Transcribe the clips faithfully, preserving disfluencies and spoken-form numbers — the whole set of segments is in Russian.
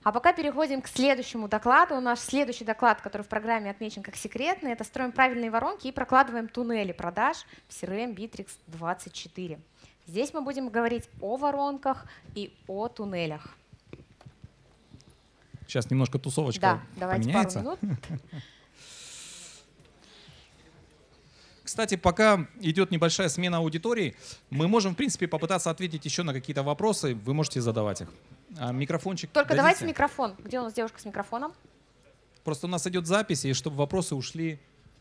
А пока переходим к следующему докладу. У нас следующий доклад, который в программе отмечен как секретный, это строим правильные воронки и прокладываем туннели продаж в си эр эм Bittrex двадцать четыре. Здесь мы будем говорить о воронках и о туннелях. Сейчас немножко тусовочка да, давайте поменяется. Пару минут. Кстати, пока идет небольшая смена аудитории, мы можем, в принципе, попытаться ответить еще на какие-то вопросы. Вы можете задавать их. А микрофончик Только дадите? давайте микрофон. Где у нас девушка с микрофоном? Просто у нас идет запись, и чтобы вопросы ушли.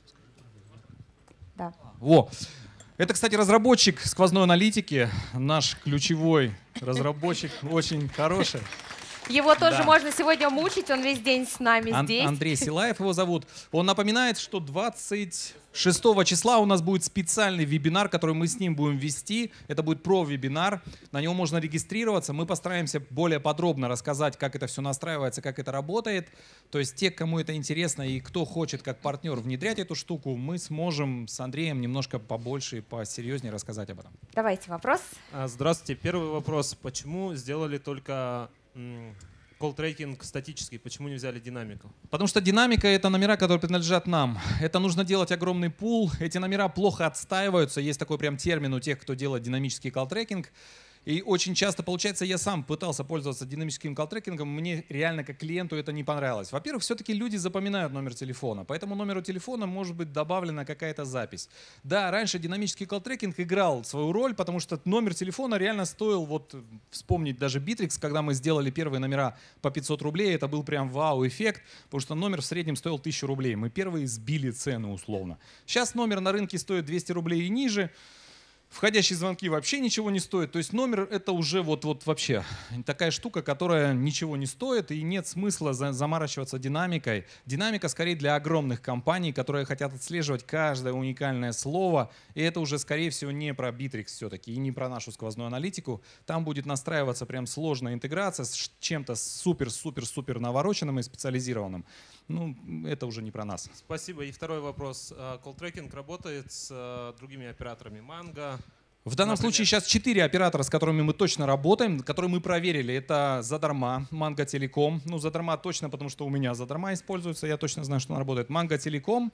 Да. Во. Это, кстати, разработчик сквозной аналитики, наш ключевой разработчик, очень хороший. Его тоже Да. можно сегодня мучить, он весь день с нами Ан- здесь. Андрей Силаев его зовут. Он напоминает, что двадцать шестого числа у нас будет специальный вебинар, который мы с ним будем вести. Это будет про-вебинар. На него можно регистрироваться. Мы постараемся более подробно рассказать, как это все настраивается, как это работает. То есть те, кому это интересно и кто хочет как партнер внедрять эту штуку, мы сможем с Андреем немножко побольше и посерьезнее рассказать об этом. Давайте вопрос. Здравствуйте. Первый вопрос. Почему сделали только колл-трекинг статический? Почему не взяли динамику? Потому что динамика — это номера, которые принадлежат нам. Это нужно делать огромный пул. Эти номера плохо отстаиваются. Есть такой прям термин у тех, кто делает динамический колл-трекинг. И очень часто, получается, я сам пытался пользоваться динамическим колл-трекингом, мне реально как клиенту это не понравилось. Во-первых, все-таки люди запоминают номер телефона, поэтому номеру телефона может быть добавлена какая-то запись. Да, раньше динамический колл-трекинг играл свою роль, потому что номер телефона реально стоил, вот вспомнить даже Bittrex, когда мы сделали первые номера по пятьсот рублей, это был прям вау-эффект, потому что номер в среднем стоил тысячу рублей. Мы первые сбили цену условно. Сейчас номер на рынке стоит двести рублей и ниже. Входящие звонки вообще ничего не стоят. То есть номер — это уже вот, вот вообще такая штука, которая ничего не стоит, и нет смысла за, заморачиваться динамикой. Динамика скорее для огромных компаний, которые хотят отслеживать каждое уникальное слово. И это уже, скорее всего, не про Bittrex все-таки и не про нашу сквозную аналитику. Там будет настраиваться прям сложная интеграция с чем-то супер-супер-супер навороченным и специализированным. Ну, это уже не про нас. Спасибо. И второй вопрос. Колл-трекинг работает с другими операторами Mango? В данном Например? случае сейчас четыре оператора, с которыми мы точно работаем, которые мы проверили. Это задарма, Mango Telecom. Ну, задарма точно, потому что у меня задарма используется. Я точно знаю, что он работает. Mango Telecom.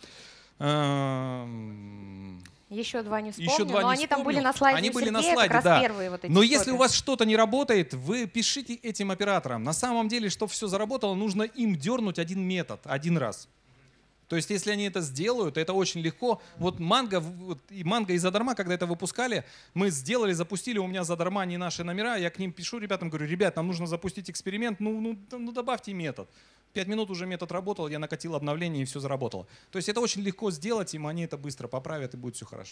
Еще два не вспомню, Еще два но не они вспомню. там были на слайде Они у были Сергея, на слайде, как раз да. первые вот эти Но если стопы. у вас что-то не работает, вы пишите этим операторам. На самом деле, чтобы все заработало, нужно им дернуть один метод, один раз. То есть, если они это сделают, это очень легко. Вот Mango, вот и Mango и задарма, когда это выпускали, мы сделали, запустили, у меня задарма не наши номера, я к ним пишу ребятам, говорю, ребят, нам нужно запустить эксперимент, ну, ну, ну добавьте метод. Пять минут уже метод работал, я накатил обновление и все заработало. То есть это очень легко сделать, им они это быстро поправят и будет все хорошо.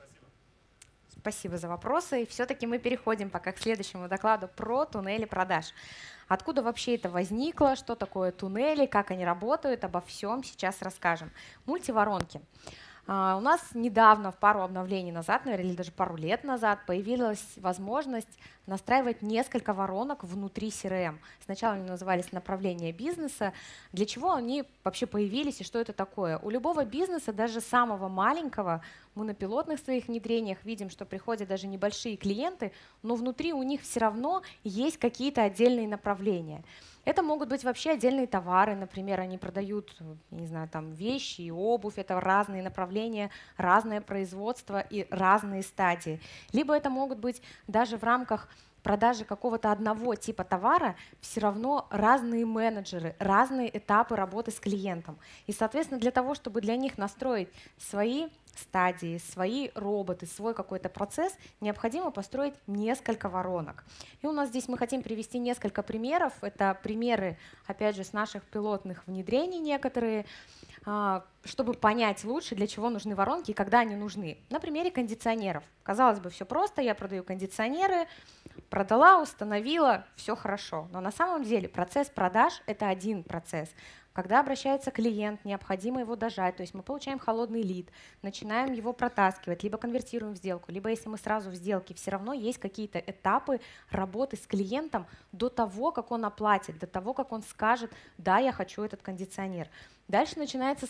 Спасибо за вопросы. И все-таки мы переходим пока к следующему докладу про туннели продаж. Откуда вообще это возникло, что такое туннели, как они работают, обо всем сейчас расскажем. Мультиворонки. Uh, у нас недавно, в пару обновлений назад, наверное, или даже пару лет назад, появилась возможность настраивать несколько воронок внутри си эр эм. Сначала они назывались направления бизнеса. Для чего они вообще появились и что это такое? У любого бизнеса, даже самого маленького, мы на пилотных своих внедрениях видим, что приходят даже небольшие клиенты, но внутри у них все равно есть какие-то отдельные направления. Это могут быть вообще отдельные товары, например, они продают, не знаю, там вещи и обувь, это разные направления, разное производство и разные стадии. Либо это могут быть даже в рамках продажи какого-то одного типа товара, все равно разные менеджеры, разные этапы работы с клиентом. И, соответственно, для того, чтобы для них настроить свои стадии, свои роботы, свой какой-то процесс, необходимо построить несколько воронок. И у нас здесь мы хотим привести несколько примеров. Это примеры, опять же, с наших пилотных внедрений некоторые, чтобы понять лучше, для чего нужны воронки и когда они нужны. На примере кондиционеров. Казалось бы, все просто, я продаю кондиционеры, продала, установила, все хорошо. Но на самом деле процесс продаж — это один процесс. Когда обращается клиент, необходимо его дожать, то есть мы получаем холодный лид, начинаем его протаскивать, либо конвертируем в сделку, либо если мы сразу в сделке, все равно есть какие-то этапы работы с клиентом до того, как он оплатит, до того, как он скажет, да, я хочу этот кондиционер. Дальше начинается следующий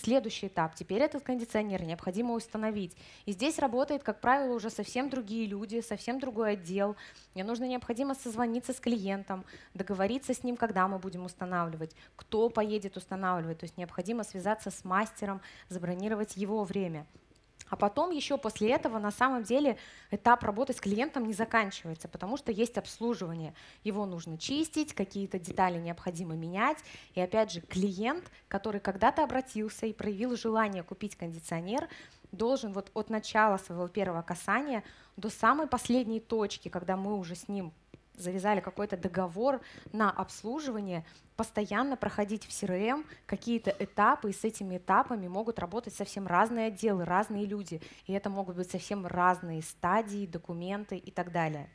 следующий этап. Теперь этот кондиционер необходимо установить. И здесь работает, как правило, уже совсем другие люди, совсем другой отдел. Мне нужно необходимо созвониться с клиентом, договориться с ним, когда мы будем устанавливать, кто поедет устанавливать. То есть необходимо связаться с мастером, забронировать его время. А потом еще после этого на самом деле этап работы с клиентом не заканчивается, потому что есть обслуживание. Его нужно чистить, какие-то детали необходимо менять. И опять же, клиент, который когда-то обратился и проявил желание купить кондиционер, должен вот от начала своего первого касания до самой последней точки, когда мы уже с ним завязали какой-то договор на обслуживание, постоянно проходить в си эр эм какие-то этапы, и с этими этапами могут работать совсем разные отделы, разные люди. И это могут быть совсем разные стадии, документы и так далее.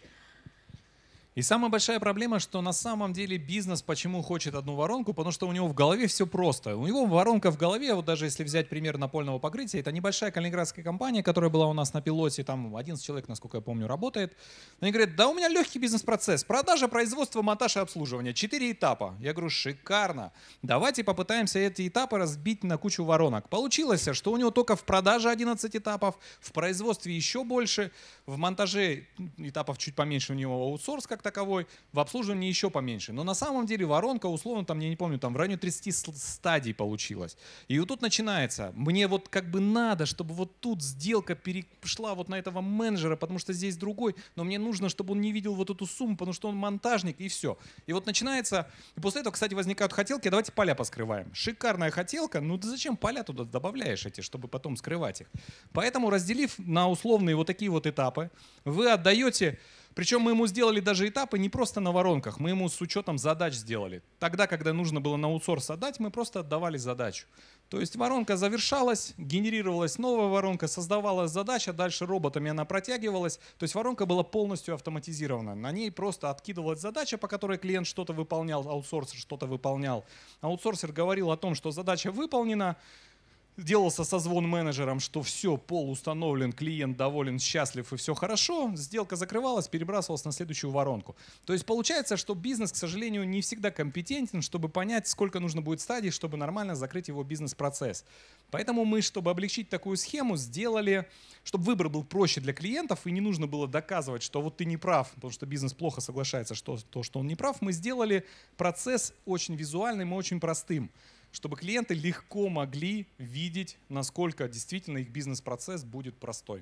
И самая большая проблема, что на самом деле бизнес почему хочет одну воронку, потому что у него в голове все просто. У него воронка в голове, вот даже если взять пример напольного покрытия, это небольшая калининградская компания, которая была у нас на пилоте, там одиннадцать человек, насколько я помню, работает. Они говорят, да у меня легкий бизнес-процесс, продажа, производство, монтаж и обслуживание, четыре этапа. Я говорю, шикарно, давайте попытаемся эти этапы разбить на кучу воронок. Получилось, что у него только в продаже одиннадцать этапов, в производстве еще больше, в монтаже этапов чуть поменьше, у него аутсорс как таковой, в обслуживании еще поменьше. Но на самом деле воронка, условно, там, я не помню, там в районе тридцати стадий получилась. И вот тут начинается. Мне вот как бы надо, чтобы вот тут сделка перешла вот на этого менеджера, потому что здесь другой, но мне нужно, чтобы он не видел вот эту сумму, потому что он монтажник, и все. И вот начинается, и после этого, кстати, возникают хотелки, давайте поля поскрываем. Шикарная хотелка, ну ты зачем поля туда добавляешь эти, чтобы потом скрывать их? Поэтому, разделив на условные вот такие вот этапы, вы отдаете. Причем мы ему сделали даже этапы не просто на воронках, мы ему с учетом задач сделали. Тогда, когда нужно было на аутсорс отдать, мы просто отдавали задачу. То есть воронка завершалась, генерировалась новая воронка, создавалась задача, дальше роботами она протягивалась. То есть воронка была полностью автоматизирована. На ней просто откидывалась задача, по которой клиент что-то выполнял, аутсорсер что-то выполнял. Аутсорсер говорил о том, что задача выполнена. Делался созвон менеджером, что все, пол установлен, клиент доволен, счастлив и все хорошо. Сделка закрывалась, перебрасывалась на следующую воронку. То есть получается, что бизнес, к сожалению, не всегда компетентен, чтобы понять, сколько нужно будет стадий, чтобы нормально закрыть его бизнес-процесс. Поэтому мы, чтобы облегчить такую схему, сделали, чтобы выбор был проще для клиентов и не нужно было доказывать, что вот ты не прав, потому что бизнес плохо соглашается, что то, что он не прав. Мы сделали процесс очень визуальным и очень простым, чтобы клиенты легко могли видеть, насколько действительно их бизнес-процесс будет простой.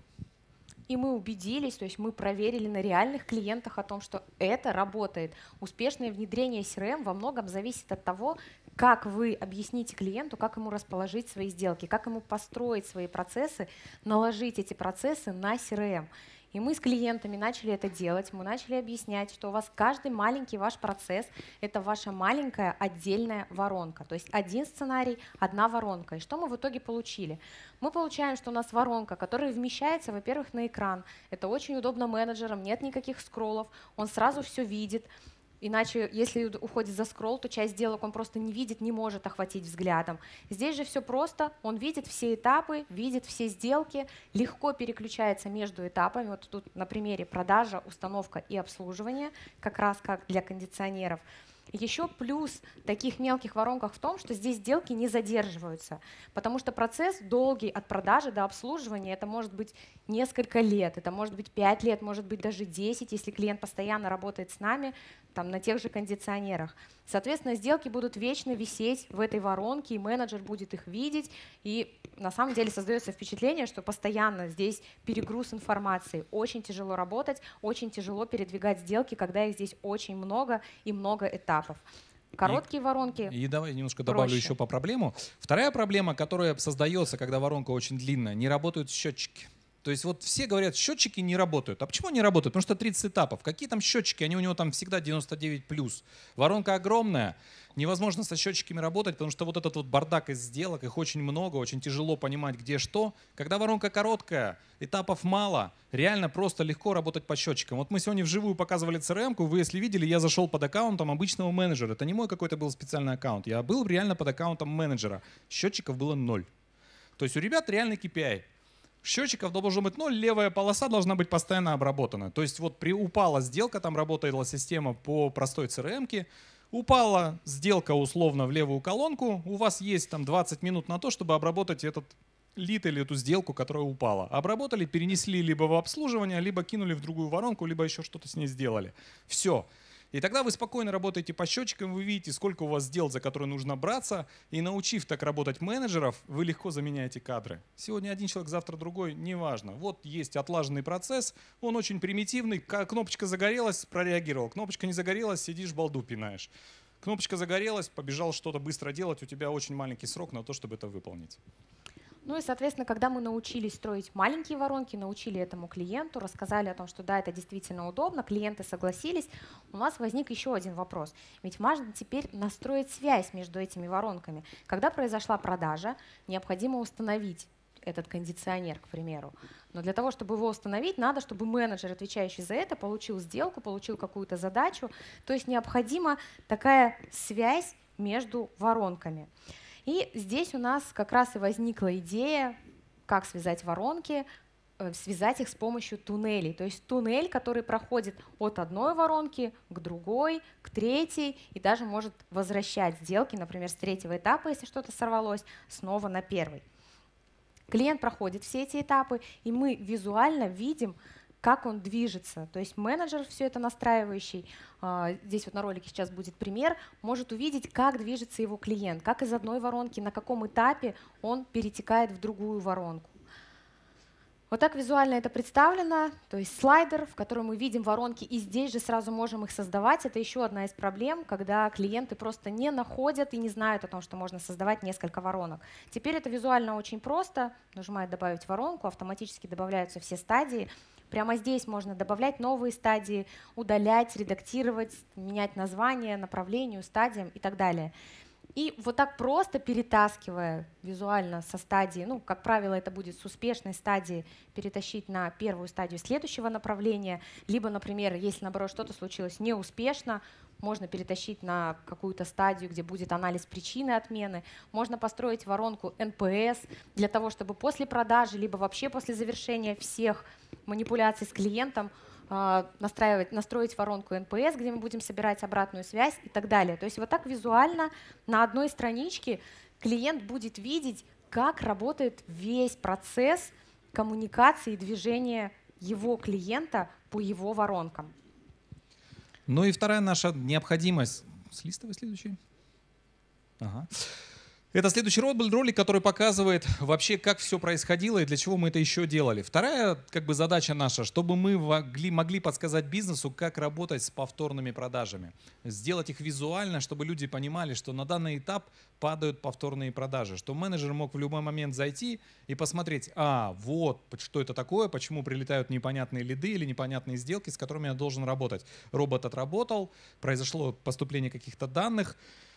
И мы убедились, то есть мы проверили на реальных клиентах о том, что это работает. Успешное внедрение си эр эм во многом зависит от того, как вы объясните клиенту, как ему расположить свои сделки, как ему построить свои процессы, наложить эти процессы на си эр эм. И мы с клиентами начали это делать, мы начали объяснять, что у вас каждый маленький ваш процесс — это ваша маленькая отдельная воронка. То есть один сценарий, одна воронка. И что мы в итоге получили? Мы получаем, что у нас воронка, которая вмещается, во-первых, на экран. Это очень удобно менеджерам, нет никаких скроллов, он сразу все видит. Иначе, если уходит за скролл, то часть сделок он просто не видит, не может охватить взглядом. Здесь же все просто, он видит все этапы, видит все сделки, легко переключается между этапами. Вот тут на примере продажа, установка и обслуживание, как раз как для кондиционеров. Еще плюс таких мелких воронках в том, что здесь сделки не задерживаются, потому что процесс долгий от продажи до обслуживания, это может быть несколько лет, это может быть пять лет, может быть даже десять, если клиент постоянно работает с нами там, на тех же кондиционерах. Соответственно, сделки будут вечно висеть в этой воронке, и менеджер будет их видеть, и на самом деле создается впечатление, что постоянно здесь перегруз информации, очень тяжело работать, очень тяжело передвигать сделки, когда их здесь очень много и много этапов. Короткие и, воронки. И давай немножко добавлю проще. Еще по проблему. Вторая проблема, которая создается, когда воронка очень длинная, не работают счетчики. То есть вот все говорят, счетчики не работают. А почему они работают? Потому что тридцать этапов. Какие там счетчики? Они у него там всегда девяносто девять плюс. Воронка огромная. Невозможно со счетчиками работать, потому что вот этот вот бардак из сделок, их очень много, очень тяжело понимать, где что. Когда воронка короткая, этапов мало, реально просто легко работать по счетчикам. Вот мы сегодня вживую показывали си эр эм-ку, вы если видели, я зашел под аккаунтом обычного менеджера. Это не мой какой-то был специальный аккаунт. Я был реально под аккаунтом менеджера. Счетчиков было ноль. То есть у ребят реальный кей пи ай. Счетчиков должно быть ноль, левая полоса должна быть постоянно обработана. То есть вот при упала сделка, там работала система по простой си эр эм-ке, Упала сделка условно в левую колонку, у вас есть там двадцать минут на то, чтобы обработать этот лид или эту сделку, которая упала. Обработали, перенесли либо в обслуживание, либо кинули в другую воронку, либо еще что-то с ней сделали. Все. И тогда вы спокойно работаете по счетчикам, вы видите, сколько у вас дел, за которые нужно браться, и научив так работать менеджеров, вы легко заменяете кадры. Сегодня один человек, завтра другой, неважно. Вот есть отлаженный процесс, он очень примитивный, кнопочка загорелась, прореагировал, кнопочка не загорелась, сидишь, балду пинаешь. Кнопочка загорелась, побежал что-то быстро делать, у тебя очень маленький срок на то, чтобы это выполнить. Ну и, соответственно, когда мы научились строить маленькие воронки, научили этому клиенту, рассказали о том, что да, это действительно удобно, клиенты согласились, у нас возник еще один вопрос. Ведь важно теперь настроить связь между этими воронками. Когда произошла продажа, необходимо установить этот кондиционер, к примеру. Но для того, чтобы его установить, надо, чтобы менеджер, отвечающий за это, получил сделку, получил какую-то задачу. То есть необходима такая связь между воронками. И здесь у нас как раз и возникла идея, как связать воронки, связать их с помощью туннелей. То есть туннель, который проходит от одной воронки к другой, к третьей, и даже может возвращать сделки, например, с третьего этапа, если что-то сорвалось, снова на первый. Клиент проходит все эти этапы, и мы визуально видим, как он движется. То есть менеджер, все это настраивающий, здесь вот на ролике сейчас будет пример, может увидеть, как движется его клиент, как из одной воронки, на каком этапе он перетекает в другую воронку. Вот так визуально это представлено, то есть слайдер, в котором мы видим воронки, и здесь же сразу можем их создавать. Это еще одна из проблем, когда клиенты просто не находят и не знают о том, что можно создавать несколько воронок. Теперь это визуально очень просто. Нажимает «Добавить воронку», автоматически добавляются все стадии. Прямо здесь можно добавлять новые стадии, удалять, редактировать, менять название, направлению, стадиям и так далее. И вот так просто перетаскивая визуально со стадии, ну, как правило, это будет с успешной стадии перетащить на первую стадию следующего направления, либо, например, если, наоборот, что-то случилось неуспешно, можно перетащить на какую-то стадию, где будет анализ причины отмены, можно построить воронку эн пэ эс для того, чтобы после продажи, либо вообще после завершения всех манипуляций с клиентом настраивать, настроить воронку эн пэ эс, где мы будем собирать обратную связь и так далее. То есть вот так визуально на одной страничке клиент будет видеть, как работает весь процесс коммуникации и движения его клиента по его воронкам. Ну и вторая наша необходимость. Слистовый следующий. Ага. Это следующий ролик, который показывает вообще, как все происходило и для чего мы это еще делали. Вторая как бы, задача наша, чтобы мы могли, могли подсказать бизнесу, как работать с повторными продажами. Сделать их визуально, чтобы люди понимали, что на данный этап падают повторные продажи. Что менеджер мог в любой момент зайти и посмотреть, а, вот, что это такое, почему прилетают непонятные лиды или непонятные сделки, с которыми я должен работать. Робот отработал, произошло поступление каких-то данных.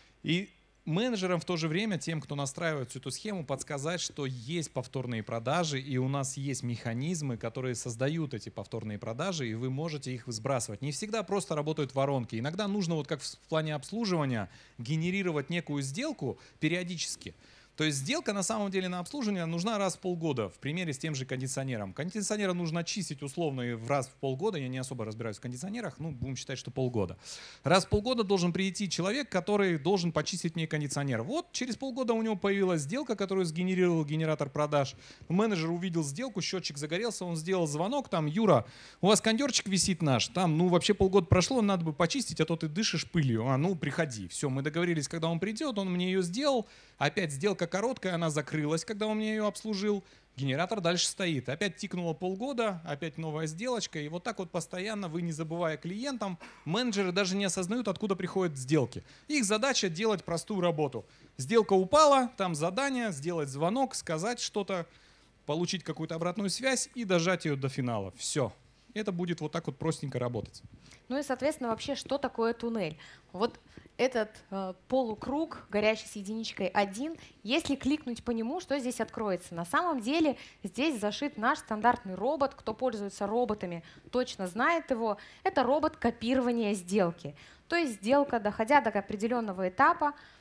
И менеджерам в то же время, тем, кто настраивает всю эту схему, подсказать, что есть повторные продажи, и у нас есть механизмы, которые создают эти повторные продажи, и вы можете их сбрасывать. Не всегда просто работают воронки. Иногда нужно, вот как в плане обслуживания, генерировать некую сделку периодически. То есть сделка на самом деле на обслуживание нужна раз в полгода, в примере с тем же кондиционером. Кондиционера нужно чистить условно в раз в полгода, я не особо разбираюсь в кондиционерах, ну будем считать, что полгода. Раз в полгода должен прийти человек, который должен почистить мне кондиционер. Вот через полгода у него появилась сделка, которую сгенерировал генератор продаж. Менеджер увидел сделку, счетчик загорелся, он сделал звонок, там, Юра, у вас кондерчик висит наш, там, ну вообще полгода прошло, надо бы почистить, а то ты дышишь пылью, а ну приходи. Все, мы договорились, когда он придет, он мне ее сделал, опять сделка короткая, она закрылась, когда он мне ее обслужил. Генератор дальше стоит. Опять тикнуло полгода, опять новая сделочка. И вот так вот постоянно, вы не забывая клиентам, менеджеры даже не осознают, откуда приходят сделки. Их задача делать простую работу. Сделка упала, там задание, сделать звонок, сказать что-то, получить какую-то обратную связь и дожать ее до финала. Все. Это будет вот так вот простенько работать. Ну и, соответственно, вообще, что такое туннель? Вот этот э, полукруг, горящий с единичкой один, если кликнуть по нему, что здесь откроется? На самом деле здесь зашит наш стандартный робот. Кто пользуется роботами, точно знает его. Это робот копирования сделки. То есть сделка, доходя до определенного этапа,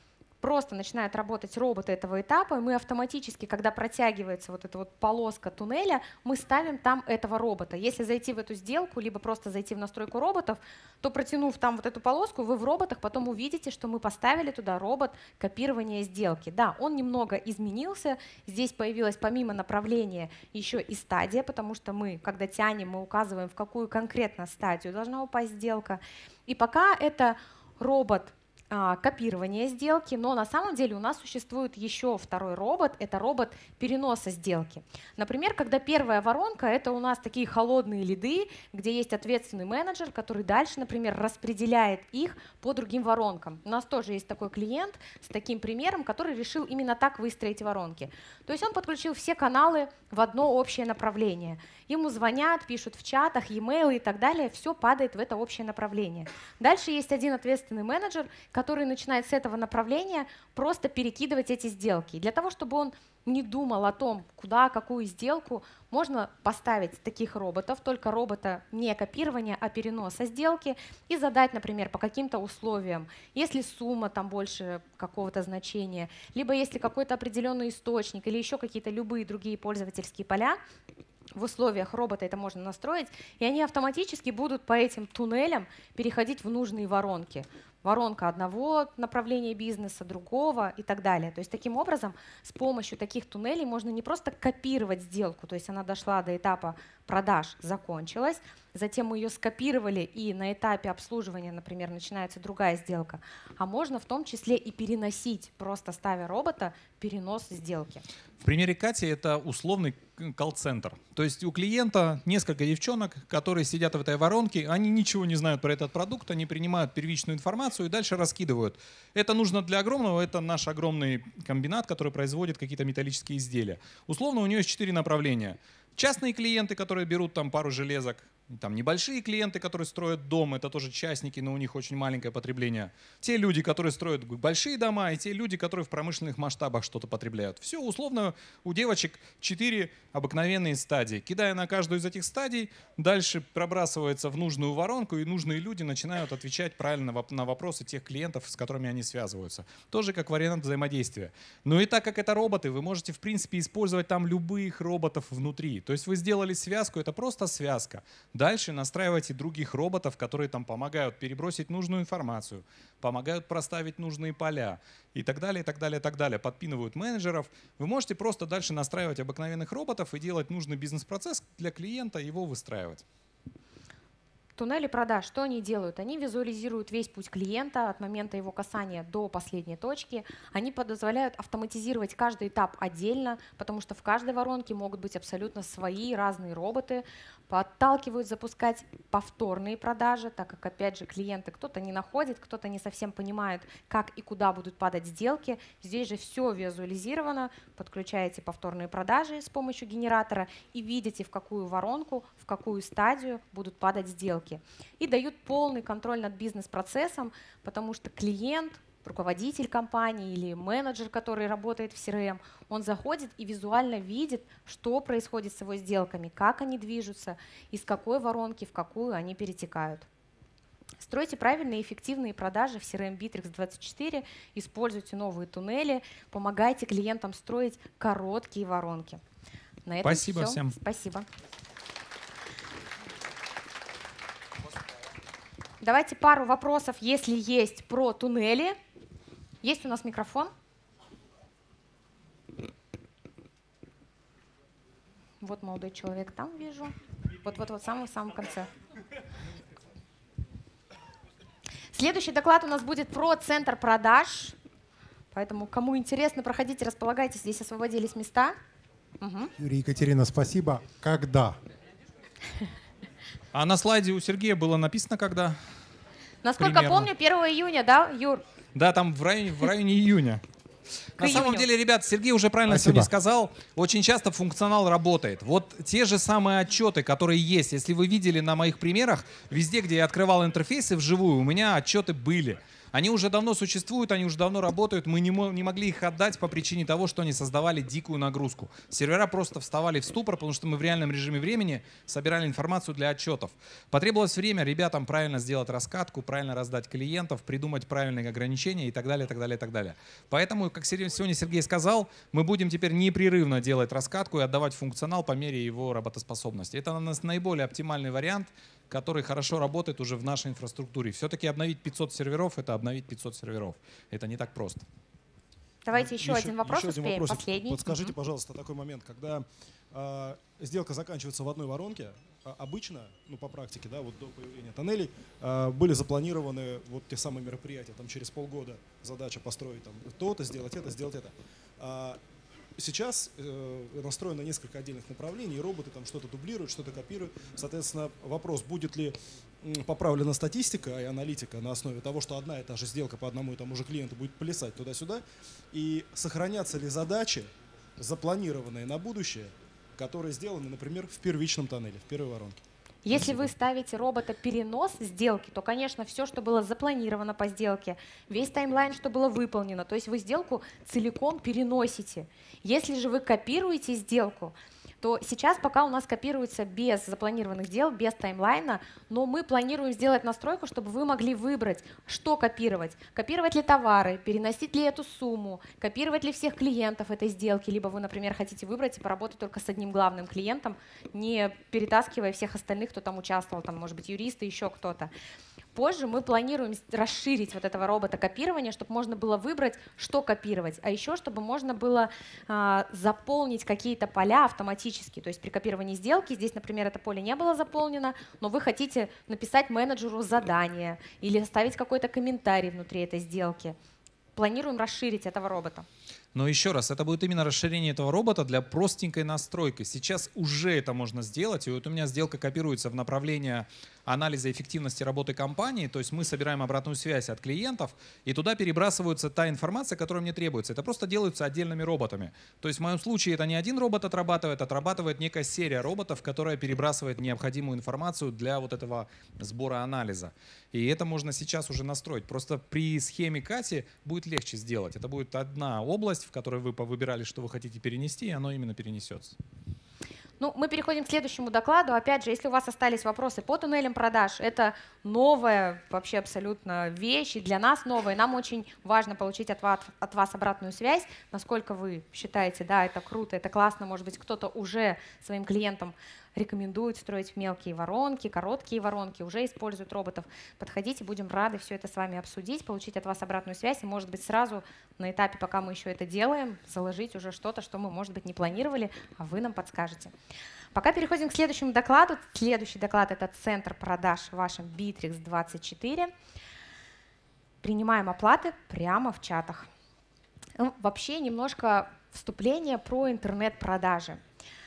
просто начинают работать роботы этого этапа, и мы автоматически, когда протягивается вот эта вот полоска туннеля, мы ставим там этого робота. Если зайти в эту сделку, либо просто зайти в настройку роботов, то протянув там вот эту полоску, вы в роботах потом увидите, что мы поставили туда робот копирования сделки. Да, он немного изменился, здесь появилась помимо направления еще и стадия, потому что мы, когда тянем, мы указываем, в какую конкретно стадию должна упасть сделка. И пока это робот а, копирования сделки, но на самом деле у нас существует еще второй робот, это робот переноса сделки. Например, когда первая воронка, это у нас такие холодные лиды, где есть ответственный менеджер, который дальше, например, распределяет их по другим воронкам. У нас тоже есть такой клиент с таким примером, который решил именно так выстроить воронки. То есть он подключил все каналы в одно общее направление. Ему звонят, пишут в чатах, e-mail и так далее, все падает в это общее направление. Дальше есть один ответственный менеджер, который начинает с этого направления просто перекидывать эти сделки. И для того, чтобы он не думал о том, куда, какую сделку, можно поставить таких роботов, только робота не копирования, а переноса сделки, и задать, например, по каким-то условиям, если сумма там больше какого-то значения, либо если какой-то определенный источник или еще какие-то любые другие пользовательские поля, в условиях робота это можно настроить, и они автоматически будут по этим туннелям переходить в нужные воронки. Воронка одного направления бизнеса, другого и так далее. То есть таким образом с помощью таких туннелей можно не просто копировать сделку, то есть она дошла до этапа продаж, закончилась, затем мы ее скопировали и на этапе обслуживания, например, начинается другая сделка, а можно в том числе и переносить, просто ставя робота, перенос сделки. В примере Кати это условный колл-центр. То есть у клиента несколько девчонок, которые сидят в этой воронке, они ничего не знают про этот продукт, они принимают первичную информацию и дальше раскидывают. Это нужно для огромного, это наш огромный комбинат, который производит какие-то металлические изделия. Условно у него есть четыре направления. Частные клиенты, которые берут там пару железок, там небольшие клиенты, которые строят дом, это тоже частники, но у них очень маленькое потребление. Те люди, которые строят большие дома, и те люди, которые в промышленных масштабах что-то потребляют. Все, условно, у девочек четыре обыкновенные стадии. Кидая на каждую из этих стадий, дальше пробрасывается в нужную воронку, и нужные люди начинают отвечать правильно на вопросы тех клиентов, с которыми они связываются. Тоже как вариант взаимодействия. Но и так как это роботы, вы можете, в принципе, использовать там любых роботов внутри. То есть вы сделали связку, это просто связка. Дальше настраивайте других роботов, которые там помогают перебросить нужную информацию, помогают проставить нужные поля и так далее, и так далее, и так далее. Подпинывают менеджеров. Вы можете просто дальше настраивать обыкновенных роботов и делать нужный бизнес-процесс для клиента, его выстраивать. Туннели продаж, что они делают? Они визуализируют весь путь клиента от момента его касания до последней точки. Они позволяют автоматизировать каждый этап отдельно, потому что в каждой воронке могут быть абсолютно свои разные роботы. Подталкивают запускать повторные продажи, так как, опять же, клиенты кто-то не находит, кто-то не совсем понимает, как и куда будут падать сделки. Здесь же все визуализировано. Подключаете повторные продажи с помощью генератора и видите, в какую воронку, в какую стадию будут падать сделки. И дают полный контроль над бизнес-процессом, потому что клиент, руководитель компании или менеджер, который работает в си эр эм, он заходит и визуально видит, что происходит с его сделками, как они движутся, из какой воронки в какую они перетекают. Стройте правильные и эффективные продажи в си эр эм Bittrex двадцать четыре, используйте новые туннели, помогайте клиентам строить короткие воронки. На этом Спасибо все. всем. Спасибо. Давайте пару вопросов, если есть, про туннели. Есть у нас микрофон? Вот молодой человек там вижу. Вот-вот-вот, в самом-самом конце. Следующий доклад у нас будет про центр продаж. Поэтому, кому интересно, проходите, располагайтесь. Здесь освободились места. Угу. Юрий, Екатерина, спасибо. Когда? А на слайде у Сергея было написано, когда? Насколько Примерно. помню, первого июня, да, Юр? Да, там в районе, в районе июня. На самом июню. деле, ребят, Сергей уже правильно Спасибо. сегодня сказал, очень часто функционал работает. Вот те же самые отчеты, которые есть, если вы видели на моих примерах, везде, где я открывал интерфейсы вживую, у меня отчеты были. Они уже давно существуют, они уже давно работают, мы не, мо не могли их отдать по причине того, что они создавали дикую нагрузку. Сервера просто вставали в ступор, потому что мы в реальном режиме времени собирали информацию для отчетов. Потребовалось время ребятам правильно сделать раскатку, правильно раздать клиентов, придумать правильные ограничения и так далее, так далее, так далее. Поэтому, как сегодня Сергей сказал, мы будем теперь непрерывно делать раскатку и отдавать функционал по мере его работоспособности. Это наиболее оптимальный вариант, который хорошо работает уже в нашей инфраструктуре. Все-таки обновить пятьсот серверов — это обновить пятьсот серверов. Это не так просто. Давайте еще, еще один вопрос еще один успеем, вопросик. последний. Подскажите, угу. пожалуйста, такой момент, когда э, сделка заканчивается в одной воронке, э, обычно, ну по практике, да, вот до появления тоннелей, э, были запланированы вот те самые мероприятия, там через полгода задача построить там то-то, сделать это, сделать это. А сейчас э, настроено несколько отдельных направлений, и роботы там что-то дублируют, что-то копируют. Соответственно, вопрос, будет ли поправлена статистика и аналитика на основе того, что одна и та же сделка по одному и тому же клиенту будет плясать туда-сюда, и сохранятся ли задачи, запланированные на будущее, которые сделаны, например, в первичном тоннеле, в первой воронке. Если вы ставите робота перенос сделки, то, конечно, все, что было запланировано по сделке, весь таймлайн, что было выполнено, то есть вы сделку целиком переносите. Если же вы копируете сделку, то сейчас пока у нас копируется без запланированных дел, без таймлайна, но мы планируем сделать настройку, чтобы вы могли выбрать, что копировать. Копировать ли товары, переносить ли эту сумму, копировать ли всех клиентов этой сделки, либо вы, например, хотите выбрать и поработать только с одним главным клиентом, не перетаскивая всех остальных, кто там участвовал, там, может быть, юристы, еще кто-то. Позже мы планируем расширить вот этого робота копирования, чтобы можно было выбрать, что копировать, а еще чтобы можно было а, заполнить какие-то поля автоматически. То есть при копировании сделки, здесь, например, это поле не было заполнено, но вы хотите написать менеджеру задание или оставить какой-то комментарий внутри этой сделки. Планируем расширить этого робота. Но еще раз, это будет именно расширение этого робота для простенькой настройки. Сейчас уже это можно сделать. И вот у меня сделка копируется в направление анализа эффективности работы компании. То есть мы собираем обратную связь от клиентов, и туда перебрасывается та информация, которая мне требуется. Это просто делается отдельными роботами. То есть в моем случае это не один робот отрабатывает, отрабатывает некая серия роботов, которая перебрасывает необходимую информацию для вот этого сбора анализа. И это можно сейчас уже настроить. Просто при схеме Кати будет легче сделать. Это будет одна область, в которой вы повыбирали, что вы хотите перенести, и оно именно перенесется. Ну, мы переходим к следующему докладу. Опять же, если у вас остались вопросы по туннелям продаж, это новая вообще абсолютно вещь, и для нас новая. Нам очень важно получить от вас, от вас обратную связь, насколько вы считаете, да, это круто, это классно, может быть, кто-то уже своим клиентам рекомендует строить мелкие воронки, короткие воронки, уже используют роботов. Подходите, будем рады все это с вами обсудить, получить от вас обратную связь и, может быть, сразу на этапе, пока мы еще это делаем, заложить уже что-то, что мы, может быть, не планировали, а вы нам подскажете. Пока переходим к следующему докладу. Следующий доклад — это центр продаж в вашем Битрикс двадцать четыре. Принимаем оплаты прямо в чатах. Ну, вообще немножко вступление про интернет-продажи.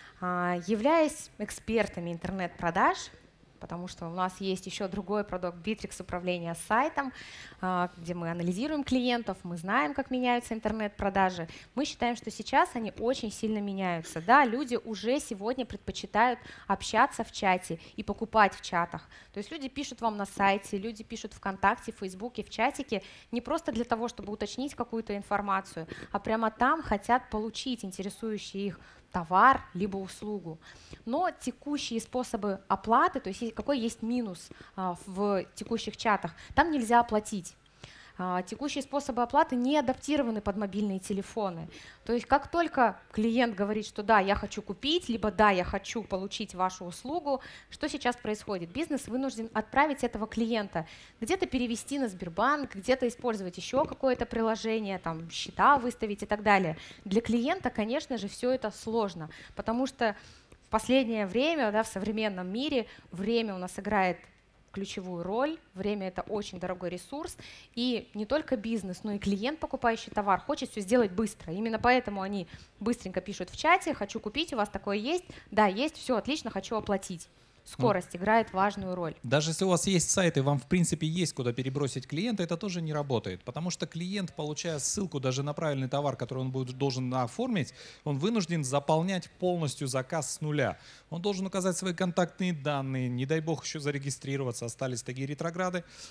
Являясь экспертами интернет-продаж, потому что у нас есть еще другой продукт Bittrex управления сайтом, где мы анализируем клиентов, мы знаем, как меняются интернет-продажи. Мы считаем, что сейчас они очень сильно меняются. Да, люди уже сегодня предпочитают общаться в чате и покупать в чатах. То есть люди пишут вам на сайте, люди пишут ВКонтакте, в Фейсбуке, в чатике не просто для того, чтобы уточнить какую-то информацию, а прямо там хотят получить интересующий их товар либо услугу. Но текущие способы оплаты, то есть какой есть минус а, в текущих чатах, там нельзя оплатить. А, текущие способы оплаты не адаптированы под мобильные телефоны. То есть как только клиент говорит, что да, я хочу купить, либо да, я хочу получить вашу услугу, что сейчас происходит? Бизнес вынужден отправить этого клиента, где-то перевести на Сбербанк, где-то использовать еще какое-то приложение, там, счета выставить и так далее. Для клиента, конечно же, все это сложно, потому что в последнее время, да, в современном мире время у нас играет ключевую роль. Время — это очень дорогой ресурс, и не только бизнес, но и клиент, покупающий товар, хочет все сделать быстро. Именно поэтому они быстренько пишут в чате: хочу купить, у вас такое есть? Да, есть, все, отлично, хочу оплатить. Скорость ну, играет важную роль. Даже если у вас есть сайт и вам в принципе есть куда перебросить клиента, это тоже не работает, потому что клиент, получая ссылку даже на правильный товар, который он будет, должен оформить, он вынужден заполнять полностью заказ с нуля. Он должен указать свои контактные данные, не дай бог еще зарегистрироваться, остались такие ретрограды.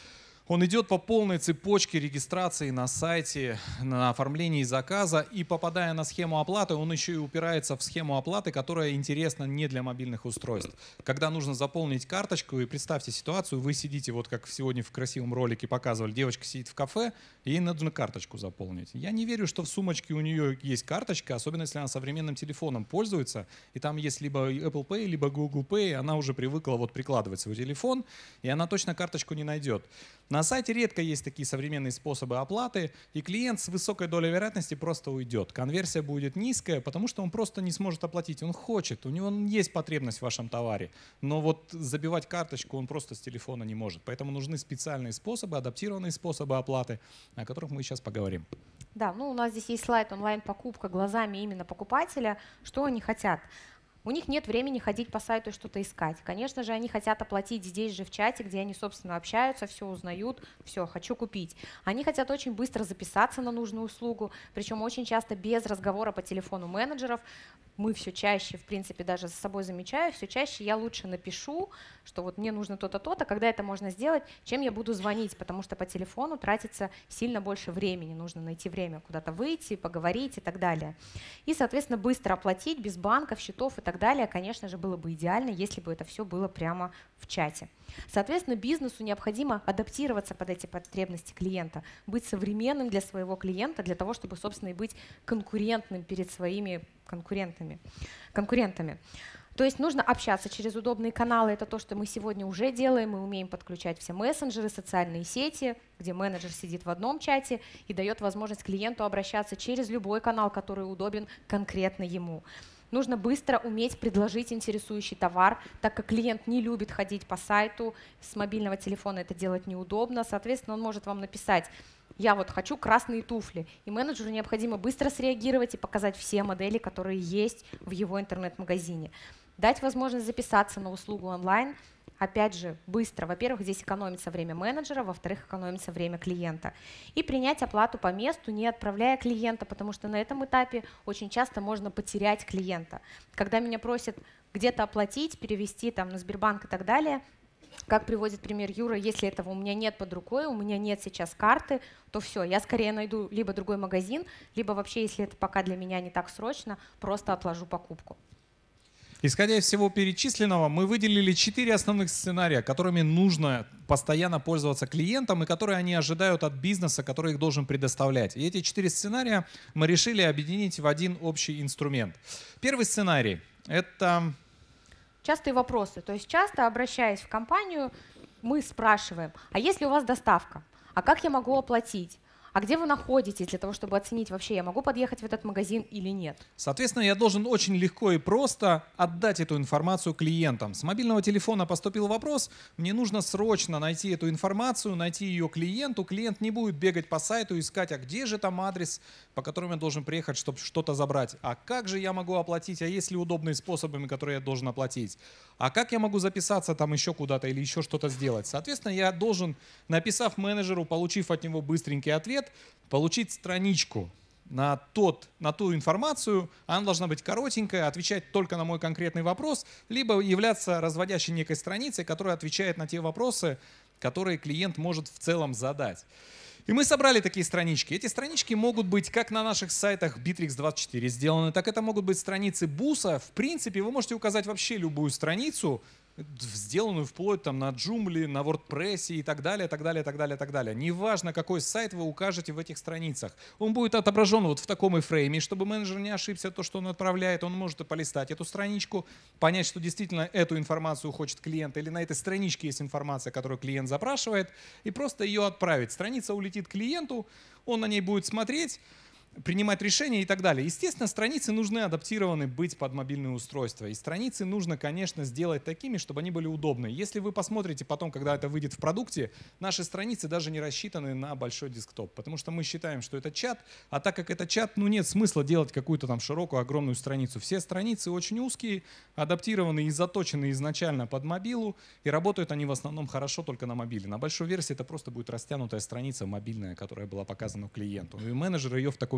Он идет по полной цепочке регистрации на сайте, на оформлении заказа, и попадая на схему оплаты, он еще и упирается в схему оплаты, которая интересна не для мобильных устройств. Когда нужно заполнить карточку, и представьте ситуацию, вы сидите, вот как сегодня в красивом ролике показывали, девочка сидит в кафе, и ей нужно карточку заполнить. Я не верю, что в сумочке у нее есть карточка, особенно если она современным телефоном пользуется, и там есть либо Apple Pay, либо Google Pay, и она уже привыкла вот прикладывать свой телефон, и она точно карточку не найдет. На сайте редко есть такие современные способы оплаты, и клиент с высокой долей вероятности просто уйдет. Конверсия будет низкая, потому что он просто не сможет оплатить. Он хочет, у него есть потребность в вашем товаре, но вот забивать карточку он просто с телефона не может. Поэтому нужны специальные способы, адаптированные способы оплаты, о которых мы сейчас поговорим. Да, ну у нас здесь есть слайд онлайн-покупка глазами именно покупателя. Что они хотят? У них нет времени ходить по сайту и что-то искать. Конечно же, они хотят оплатить здесь же в чате, где они, собственно, общаются, все узнают, все, хочу купить. Они хотят очень быстро записаться на нужную услугу, причем очень часто без разговора по телефону менеджеров. Мы все чаще, в принципе, даже за собой замечаю, все чаще я лучше напишу, что вот мне нужно то-то, то-то, когда это можно сделать, чем я буду звонить, потому что по телефону тратится сильно больше времени, нужно найти время куда-то выйти, поговорить и так далее. И, соответственно, быстро оплатить без банков, счетов и так далее, конечно же, было бы идеально, если бы это все было прямо в чате. Соответственно, бизнесу необходимо адаптироваться под эти потребности клиента, быть современным для своего клиента, для того, чтобы, собственно, и быть конкурентным перед своими конкурентами. конкурентами. То есть нужно общаться через удобные каналы. Это то, что мы сегодня уже делаем. Мы умеем подключать все мессенджеры, социальные сети, где менеджер сидит в одном чате и дает возможность клиенту обращаться через любой канал, который удобен конкретно ему. Нужно быстро уметь предложить интересующий товар, так как клиент не любит ходить по сайту, с мобильного телефона это делать неудобно. Соответственно, он может вам написать: я вот хочу красные туфли, и менеджеру необходимо быстро среагировать и показать все модели, которые есть в его интернет-магазине. Дать возможность записаться на услугу онлайн, опять же, быстро. Во-первых, здесь экономится время менеджера, во-вторых, экономится время клиента. И принять оплату по месту, не отправляя клиента, потому что на этом этапе очень часто можно потерять клиента. Когда меня просят где-то оплатить, перевести там на Сбербанк и так далее, как приводит пример Юра, если этого у меня нет под рукой, у меня нет сейчас карты, то все, я скорее найду либо другой магазин, либо вообще, если это пока для меня не так срочно, просто отложу покупку. Исходя из всего перечисленного, мы выделили четыре основных сценария, которыми нужно постоянно пользоваться клиентам и которые они ожидают от бизнеса, который их должен предоставлять. И эти четыре сценария мы решили объединить в один общий инструмент. Первый сценарий — это... Частые вопросы. То есть часто, обращаясь в компанию, мы спрашиваем: а если у вас доставка? А как я могу оплатить? А где вы находитесь для того, чтобы оценить вообще, я могу подъехать в этот магазин или нет? Соответственно, я должен очень легко и просто отдать эту информацию клиентам. С мобильного телефона поступил вопрос, мне нужно срочно найти эту информацию, найти ее клиенту. Клиент не будет бегать по сайту, искать, а где же там адрес, по которому я должен приехать, чтобы что-то забрать. А как же я могу оплатить? А есть ли удобные способы, которые я должен оплатить? А как я могу записаться там еще куда-то или еще что-то сделать? Соответственно, я должен, написав менеджеру, получив от него быстренький ответ, получить страничку на, тот, на ту информацию. Она должна быть коротенькая, отвечать только на мой конкретный вопрос, либо являться разводящей некой страницей, которая отвечает на те вопросы, которые клиент может в целом задать. И мы собрали такие странички. Эти странички могут быть как на наших сайтах Битрикс двадцать четыре сделаны, так это могут быть страницы буса. В принципе, вы можете указать вообще любую страницу, сделанную вплоть там на Joomla, на WordPress и так далее, так далее, так далее, так далее. Неважно, какой сайт вы укажете в этих страницах. Он будет отображен вот в таком фрейме, чтобы менеджер не ошибся, то, что он отправляет, он может полистать эту страничку, понять, что действительно эту информацию хочет клиент, или на этой страничке есть информация, которую клиент запрашивает, и просто ее отправить. Страница улетит клиенту, он на ней будет смотреть, принимать решения и так далее. Естественно, страницы нужны адаптированы быть под мобильные устройства. И страницы нужно, конечно, сделать такими, чтобы они были удобны. Если вы посмотрите потом, когда это выйдет в продукте, наши страницы даже не рассчитаны на большой десктоп, потому что мы считаем, что это чат, а так как это чат, ну нет смысла делать какую-то там широкую, огромную страницу. Все страницы очень узкие, адаптированы и заточены изначально под мобилу, и работают они в основном хорошо только на мобиле. На большой версии это просто будет растянутая страница мобильная, которая была показана клиенту. И менеджер ее в таком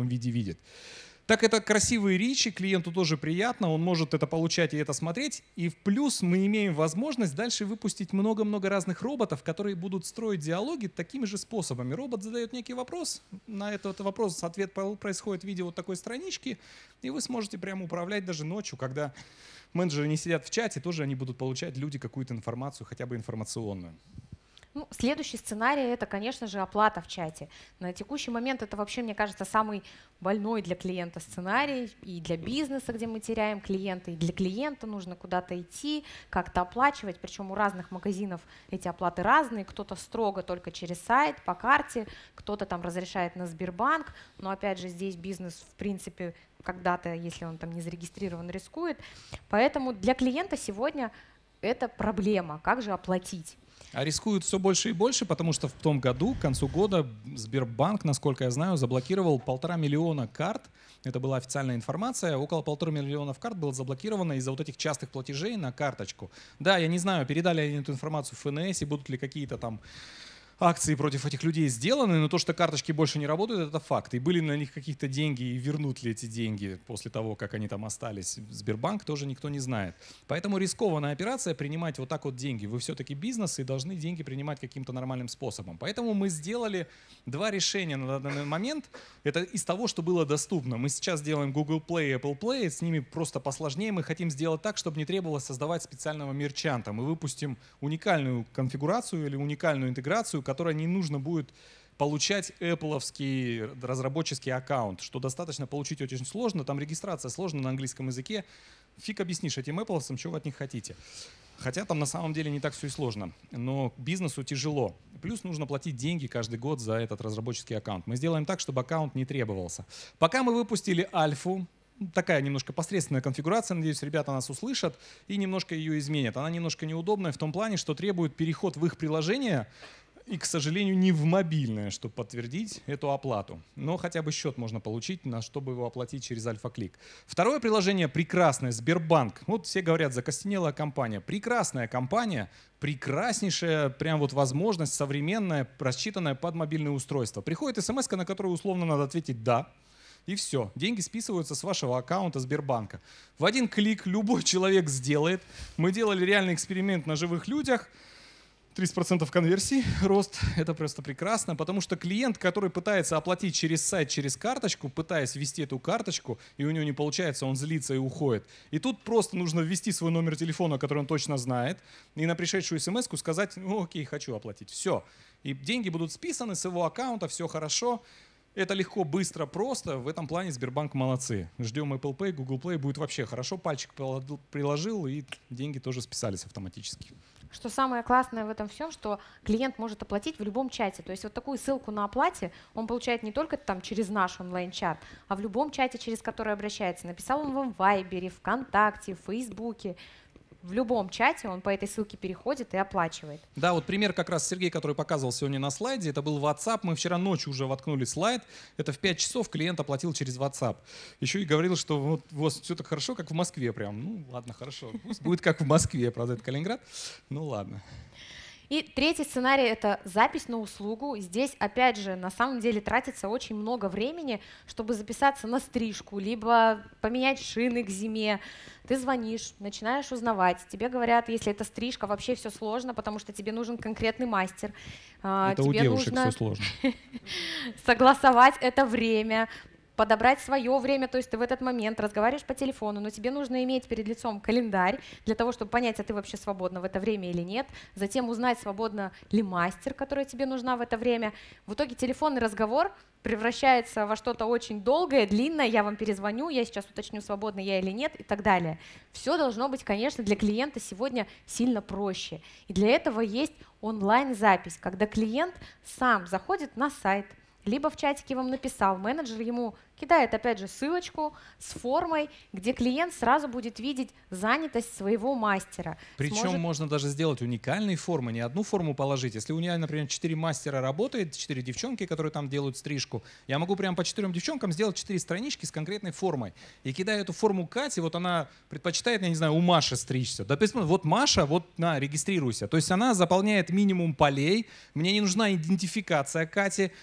виде видит. Так это красивые речи, клиенту тоже приятно, он может это получать и это смотреть. И в плюс мы имеем возможность дальше выпустить много-много разных роботов, которые будут строить диалоги такими же способами. Робот задает некий вопрос, на этот вопрос ответ происходит в виде вот такой странички, и вы сможете прямо управлять даже ночью, когда менеджеры не сидят в чате, тоже они будут получать, люди, какую-то информацию, хотя бы информационную. Ну, следующий сценарий — это, конечно же, оплата в чате. На текущий момент это вообще, мне кажется, самый больной для клиента сценарий. И для бизнеса, где мы теряем клиента, и для клиента нужно куда-то идти, как-то оплачивать. Причем у разных магазинов эти оплаты разные. Кто-то строго только через сайт, по карте, кто-то там разрешает на Сбербанк. Но опять же, здесь бизнес, в принципе, когда-то, если он там не зарегистрирован, рискует. Поэтому для клиента сегодня это проблема. Как же оплатить? А рискуют все больше и больше, потому что в том году, к концу года, Сбербанк, насколько я знаю, заблокировал полтора миллиона карт. Это была официальная информация. Около полутора миллионов карт было заблокировано из-за вот этих частых платежей на карточку. Да, я не знаю, передали они эту информацию в эф эн эс, и будут ли какие-то там акции против этих людей сделаны, но то, что карточки больше не работают, это факт. И были на них какие-то деньги, и вернут ли эти деньги после того, как они там остались в Сбербанк, тоже никто не знает. Поэтому рискованная операция принимать вот так вот деньги. Вы все-таки бизнес и должны деньги принимать каким-то нормальным способом. Поэтому мы сделали два решения на данный момент. Это из того, что было доступно. Мы сейчас делаем Google Play и Apple Play, с ними просто посложнее. Мы хотим сделать так, чтобы не требовалось создавать специального мерчанта. Мы выпустим уникальную конфигурацию или уникальную интеграцию, которая не нужно будет получать Apple-овский разработческий аккаунт, что достаточно получить очень сложно, там регистрация сложна на английском языке. Фиг объяснишь этим Apple-овцам, что вы от них хотите. Хотя там на самом деле не так все и сложно, но бизнесу тяжело. Плюс нужно платить деньги каждый год за этот разработческий аккаунт. Мы сделаем так, чтобы аккаунт не требовался. Пока мы выпустили альфу, такая немножко посредственная конфигурация, надеюсь, ребята нас услышат и немножко ее изменят. Она немножко неудобная в том плане, что требует переход в их приложение, и, к сожалению, не в мобильное, чтобы подтвердить эту оплату. Но хотя бы счет можно получить, на чтобы его оплатить через Альфа-Клик. Второе приложение прекрасное, Сбербанк. Вот все говорят, закостенелая компания. Прекрасная компания, прекраснейшая прям вот возможность, современная, рассчитанная под мобильное устройство. Приходит смс-ка, на которую условно надо ответить «да». И все. Деньги списываются с вашего аккаунта Сбербанка. В один клик любой человек сделает. Мы делали реальный эксперимент на живых людях. тридцать процентов конверсии, рост, это просто прекрасно, потому что клиент, который пытается оплатить через сайт, через карточку, пытаясь ввести эту карточку, и у него не получается, он злится и уходит. И тут просто нужно ввести свой номер телефона, который он точно знает, и на пришедшую смс-ку сказать, ну окей, хочу оплатить. Все. И деньги будут списаны с его аккаунта, все хорошо. Это легко, быстро, просто. В этом плане Сбербанк молодцы. Ждем Apple Pay, Google Play, будет вообще хорошо. Пальчик приложил, и деньги тоже списались автоматически. Что самое классное в этом всем, что клиент может оплатить в любом чате. То есть вот такую ссылку на оплате он получает не только там через наш онлайн-чат, а в любом чате, через который обращается. Написал он вам в Вайбере, ВКонтакте, в Фейсбуке. В любом чате он по этой ссылке переходит и оплачивает. Да, вот пример как раз Сергей, который показывал сегодня на слайде, это был WhatsApp. Мы вчера ночью уже воткнули слайд. Это в пять часов клиент оплатил через WhatsApp. Еще и говорил, что вот у вас все так хорошо, как в Москве прям. Ну ладно, хорошо. Пусть будет как в Москве, правда, это Калининград. Ну ладно. И третий сценарий — это запись на услугу. Здесь, опять же, на самом деле тратится очень много времени, чтобы записаться на стрижку, либо поменять шины к зиме. Ты звонишь, начинаешь узнавать. Тебе говорят, если это стрижка, вообще все сложно, потому что тебе нужен конкретный мастер. Это тебе у девушек нужно все сложно. согласовать это время, подобрать свое время, то есть ты в этот момент разговариваешь по телефону, но тебе нужно иметь перед лицом календарь для того, чтобы понять, а ты вообще свободна в это время или нет, затем узнать, свободна ли мастер, которая тебе нужна в это время. В итоге телефонный разговор превращается во что-то очень долгое, длинное, я вам перезвоню, я сейчас уточню, свободна я или нет и так далее. Все должно быть, конечно, для клиента сегодня сильно проще. И для этого есть онлайн-запись, когда клиент сам заходит на сайт, либо в чатике вам написал, менеджер ему кидает опять же ссылочку с формой, где клиент сразу будет видеть занятость своего мастера. Причем Сможет... можно даже сделать уникальные формы, не одну форму положить. Если у меня, например, четыре мастера работает, четыре девчонки, которые там делают стрижку, я могу прямо по четырем девчонкам сделать четыре странички с конкретной формой. И кидаю эту форму Кате, вот она предпочитает, я не знаю, у Маши стричься. Да, вот Маша, вот на, регистрируйся. То есть она заполняет минимум полей, мне не нужна идентификация Кати, а форма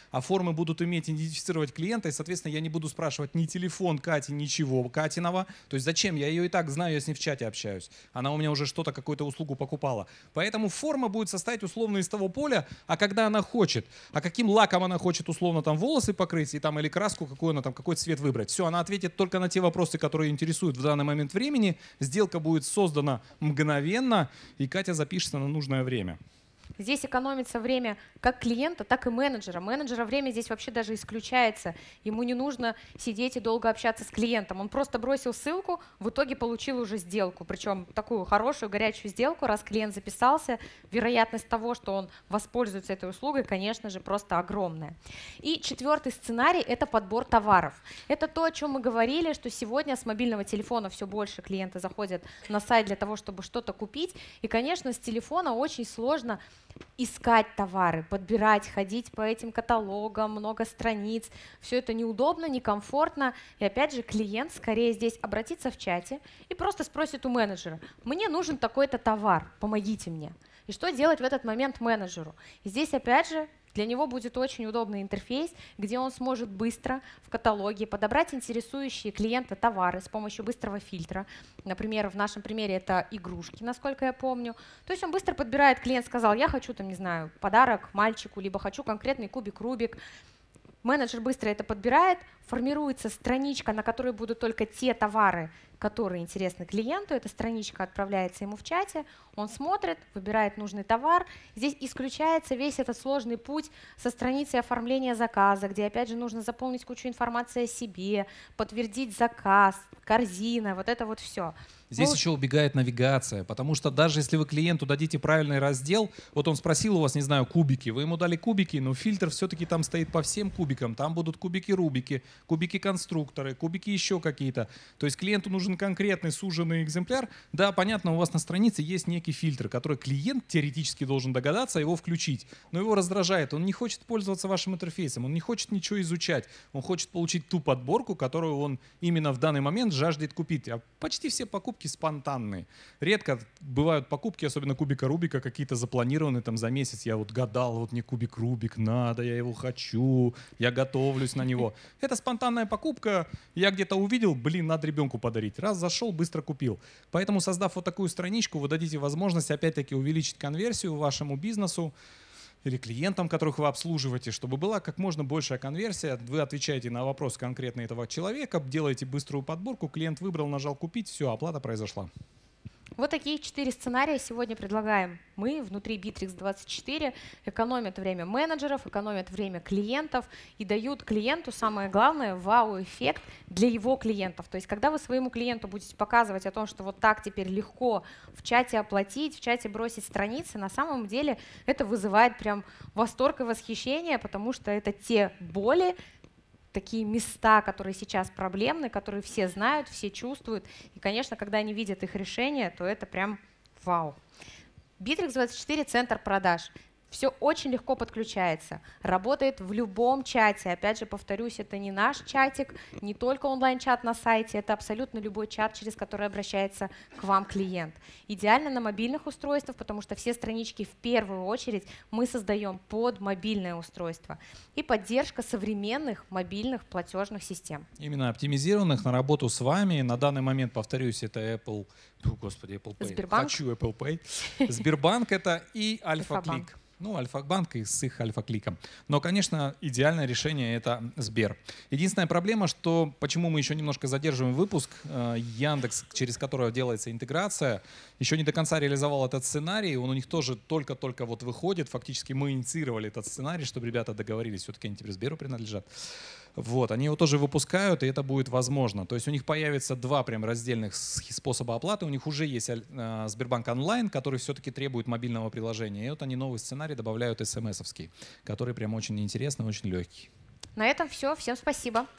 программы будут уметь идентифицировать клиента, и, соответственно, я не буду спрашивать ни телефон Кати, ничего Катиного. То есть зачем? Я ее и так знаю, я с ней в чате общаюсь. Она у меня уже что-то, какую-то услугу покупала. Поэтому форма будет состоять условно из того поля, а когда она хочет, а каким лаком она хочет условно там волосы покрыть, и, там, или краску, какую она там, какой цвет выбрать. Все, она ответит только на те вопросы, которые интересуют в данный момент времени. Сделка будет создана мгновенно, и Катя запишется на нужное время. Здесь экономится время как клиента, так и менеджера. Менеджера время здесь вообще даже исключается. Ему не нужно сидеть и долго общаться с клиентом. Он просто бросил ссылку, в итоге получил уже сделку. Причем такую хорошую, горячую сделку, раз клиент записался, вероятность того, что он воспользуется этой услугой, конечно же, просто огромная. И четвертый сценарий – это подбор товаров. Это то, о чем мы говорили, что сегодня с мобильного телефона все больше клиенты заходят на сайт для того, чтобы что-то купить. И, конечно, с телефона очень сложно искать товары, подбирать, ходить по этим каталогам, много страниц. Все это неудобно, некомфортно. И опять же, клиент скорее здесь обратится в чате и просто спросит у менеджера: мне нужен такой-то товар, помогите мне. И что делать в этот момент менеджеру? И здесь опять же для него будет очень удобный интерфейс, где он сможет быстро в каталоге подобрать интересующие клиента товары с помощью быстрого фильтра. Например, в нашем примере это игрушки, насколько я помню. То есть он быстро подбирает, клиент сказал: я хочу, там, не знаю, подарок мальчику, либо хочу конкретный кубик Рубик. Менеджер быстро это подбирает, формируется страничка, на которой будут только те товары, которые интересны клиенту. Эта страничка отправляется ему в чате, он смотрит, выбирает нужный товар. Здесь исключается весь этот сложный путь со страницы оформления заказа, где опять же нужно заполнить кучу информации о себе, подтвердить заказ, корзина, вот это вот все. Здесь Ну, еще убегает навигация, потому что даже если вы клиенту дадите правильный раздел, вот он спросил у вас, не знаю, кубики, вы ему дали кубики, но фильтр все-таки там стоит по всем кубикам, там будут кубики-рубики, кубики-конструкторы, кубики еще какие-то. То есть клиенту нужен конкретный суженный экземпляр. Да, понятно, у вас на странице есть некий фильтр, который клиент теоретически должен догадаться его включить, но его раздражает, он не хочет пользоваться вашим интерфейсом, он не хочет ничего изучать, он хочет получить ту подборку, которую он именно в данный момент жаждет купить. А почти все покупки спонтанные. Редко бывают покупки, особенно кубика Рубика, какие-то запланированные там за месяц. Я вот гадал, вот мне кубик Рубик надо, я его хочу, я готовлюсь на него. Это спонтанная покупка, я где-то увидел, блин, надо ребенку подарить. Раз зашел, быстро купил. Поэтому, создав вот такую страничку, вы дадите возможность опять-таки увеличить конверсию вашему бизнесу или клиентам, которых вы обслуживаете, чтобы была как можно большая конверсия. Вы отвечаете на вопрос конкретно этого человека, делаете быструю подборку, клиент выбрал, нажал «Купить», все, оплата произошла. Вот такие четыре сценария сегодня предлагаем мы внутри Битрикс двадцать четыре. Экономят время менеджеров, экономят время клиентов и дают клиенту, самое главное, вау-эффект для его клиентов. То есть когда вы своему клиенту будете показывать о том, что вот так теперь легко в чате оплатить, в чате бросить страницы, на самом деле это вызывает прям восторг и восхищение, потому что это те боли, такие места, которые сейчас проблемны, которые все знают, все чувствуют. И, конечно, когда они видят их решение, то это прям вау. Битрикс двадцать четыре — центр продаж. Все очень легко подключается, работает в любом чате. Опять же, повторюсь, это не наш чатик, не только онлайн-чат на сайте, это абсолютно любой чат, через который обращается к вам клиент. Идеально на мобильных устройствах, потому что все странички в первую очередь мы создаем под мобильное устройство. И поддержка современных мобильных платежных систем. Именно оптимизированных на работу с вами. На данный момент, повторюсь, это Apple, о, господи, Apple Pay. Сбербанк. Хочу Apple Pay. Сбербанк это и Альфа-банк. Альфа-Клик. Ну, Альфа-банк и с их Альфа-кликом. Но, конечно, идеальное решение — это Сбер. Единственная проблема, что почему мы еще немножко задерживаем выпуск, Яндекс, через который делается интеграция, еще не до конца реализовал этот сценарий, он у них тоже только-только вот выходит. Фактически мы инициировали этот сценарий, чтобы ребята договорились, все-таки они теперь Сберу принадлежат. Вот, они его тоже выпускают, и это будет возможно. То есть у них появится два прям раздельных способа оплаты. У них уже есть э, Сбербанк онлайн, который все-таки требует мобильного приложения. И вот они новый сценарий добавляют эс эм эс-овский, который прям очень интересный, очень легкий. На этом все. Всем спасибо.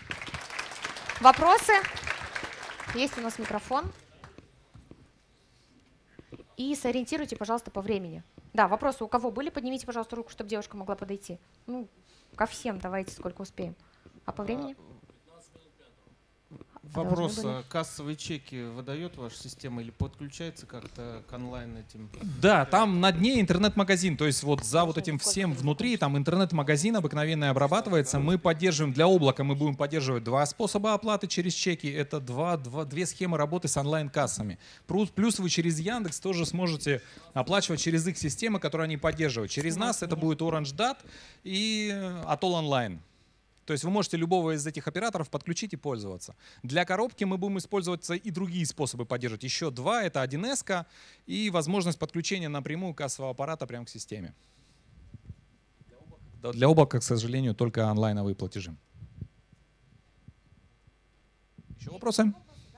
Вопросы? Есть у нас микрофон. И сориентируйте, пожалуйста, по времени. Да, вопросы у кого были? Поднимите, пожалуйста, руку, чтобы девушка могла подойти. Ну, ко всем давайте, сколько успеем. А по времени? Вопрос, Должны были. а кассовые чеки выдает ваша система или подключается как-то к онлайн этим? Да, там на дне интернет-магазин, то есть вот за вот этим всем внутри, там интернет-магазин обыкновенный обрабатывается. Мы поддерживаем, для облака мы будем поддерживать два способа оплаты через чеки, это два, два, две схемы работы с онлайн-кассами. Плюс, плюс вы через Яндекс тоже сможете оплачивать через их системы, которые они поддерживают. Через нас это будет Orange Dot и Atoll Online. То есть вы можете любого из этих операторов подключить и пользоваться. Для коробки мы будем использовать и другие способы поддерживать. Еще два, это один эс и возможность подключения напрямую кассового аппарата прямо к системе. Для облака, к сожалению, только онлайновые платежи. Еще вопросы?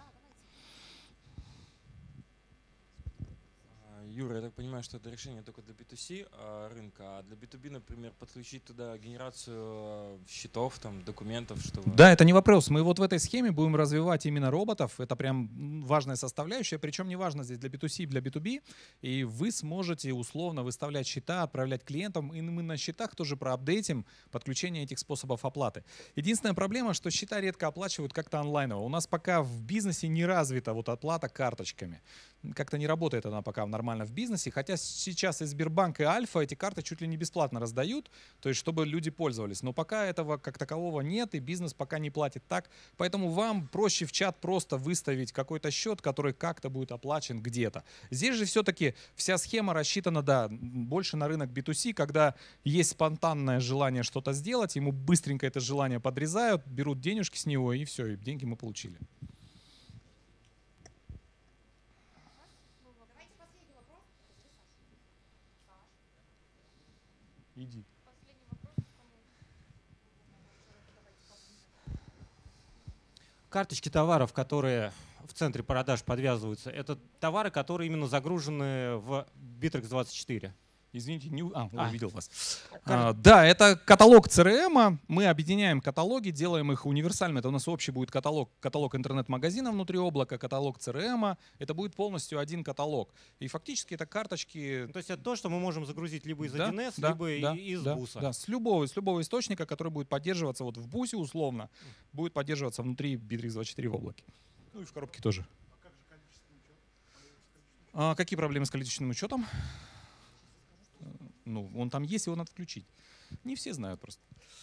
Юра, я так понимаю, что это решение только для би ту си рынка, а для би ту би, например, подключить туда генерацию счетов, там, документов, чтобы... Да, это не вопрос. Мы вот в этой схеме будем развивать именно роботов. Это прям важная составляющая. Причем не важно здесь для би ту си, для би ту би. И вы сможете условно выставлять счета, отправлять клиентам. И мы на счетах тоже проапдейтим подключение этих способов оплаты. Единственная проблема, что счета редко оплачивают как-то онлайново. У нас пока в бизнесе не развита вот оплата карточками. Как-то не работает она пока нормально в бизнесе, хотя сейчас и Сбербанк, и Альфа эти карты чуть ли не бесплатно раздают, то есть чтобы люди пользовались. Но пока этого как такового нет, и бизнес пока не платит так. Поэтому вам проще в чат просто выставить какой-то счет, который как-то будет оплачен где-то. Здесь же все-таки вся схема рассчитана, да, больше на рынок би ту си, когда есть спонтанное желание что-то сделать, ему быстренько это желание подрезают, берут денежки с него, и все, и деньги мы получили. Иди. Карточки товаров, которые в центре продаж подвязываются, это товары, которые именно загружены в Bittrex двадцать четыре. Извините, не... А, А. увидел вас. А, да, это каталог си эр эм. Мы объединяем каталоги, делаем их универсальными. Это у нас общий будет каталог, каталог интернет-магазина внутри облака, каталог си эр эм. Это будет полностью один каталог. И фактически это карточки... То есть это то, что мы можем загрузить либо из Да, один эс, да, либо да, из да, буса. Да, с любого, с любого источника, который будет поддерживаться вот в бусе условно, будет поддерживаться внутри Bittrex двадцать четыре в облаке. Ну и в коробке тоже. А какие проблемы с количественным учетом? Ну, он там есть, его надо включить. Не все знают просто.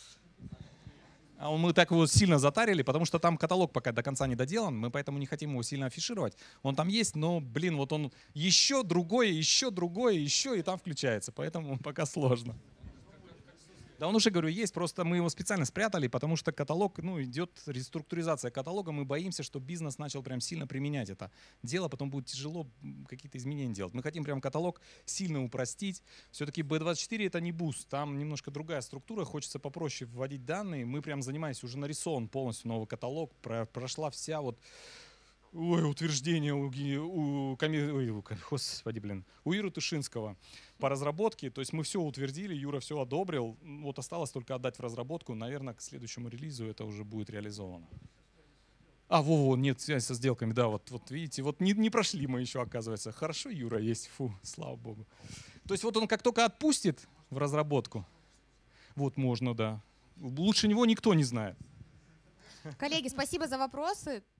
А мы так его сильно затарили, потому что там каталог пока до конца не доделан, мы поэтому не хотим его сильно афишировать. Он там есть, но, блин, вот он еще другое, еще другое, еще, и там включается. Поэтому пока сложно. Да он уже, говорю, есть, просто мы его специально спрятали, потому что каталог, ну, идет реструктуризация каталога, мы боимся, что бизнес начал прям сильно применять это дело, потом будет тяжело какие-то изменения делать. Мы хотим прям каталог сильно упростить. Все-таки би двадцать четыре это не буст, там немножко другая структура, хочется попроще вводить данные. Мы прям занимаемся, уже нарисован полностью новый каталог, про, прошла вся вот... Ой, утверждение у, у, ой, у, господи, блин, у Юры Тушинского по разработке. То есть мы все утвердили, Юра все одобрил. Вот осталось только отдать в разработку. Наверное, к следующему релизу это уже будет реализовано. А, во-во, нет, связь со сделками, да, вот, вот видите, вот не, не прошли мы еще, оказывается. Хорошо, Юра есть, фу, слава богу. То есть вот он как только отпустит в разработку, вот можно, да. Лучше него никто не знает. Коллеги, спасибо за вопросы.